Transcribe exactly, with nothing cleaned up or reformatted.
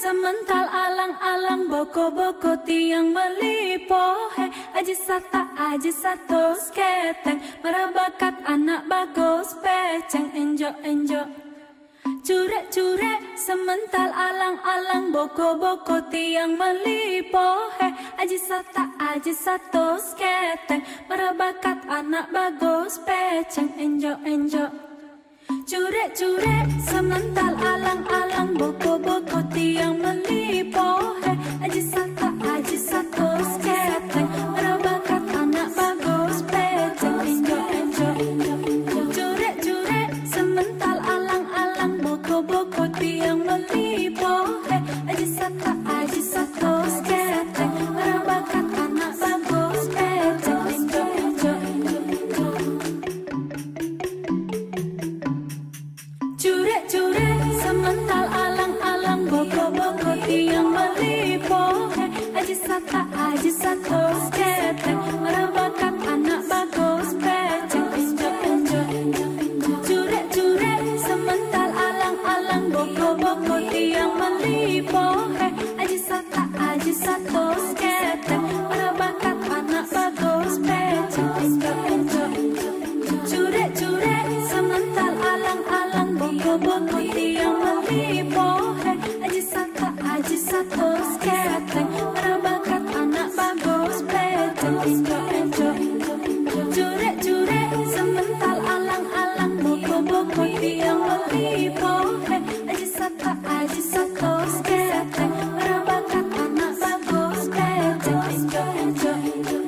semental alang-alang boko-boko tiang melipo. He aji sata aji satu sketeng merabakat anak bagus peceng enjo-enjo. Curek-curek semental alang-alang boko-boko tiang melipo. He aji sata aji satu sketeng merabakat anak bagus peceng enjo-enjo. Curek-curek semental alang-alang boko-boko tiang melipo. He aji sata aji satu sketeng merabakat anak bagus peceng enjo-enjo. Curek-curek semental alang-alang boko-boko tiang melipo. He aji sata aji satu sketeng merabakat anak bagus peceng enjo-enjo. Curek-curek semental alang-alang boko-boko tiang melipo. He aji sata aji satu sketeng merabakat anak bagus peceng enjo-enjo. Curek-curek semental alang-alang boko-boko tiang melipo. He aji sata aji satu sketeng merabakat anak bagus peceng enjo-enjo. Curek-curek semental alang-alang boko-boko tiang melipo. He aji sata aji satu sketeng merabakat anak bagus peceng enjo-enjo. Curek-curek semental alang-alang boko-boko tiang melipo. He aji sata aji satu sketeng merabakat anak bagus peceng enjo-enjo.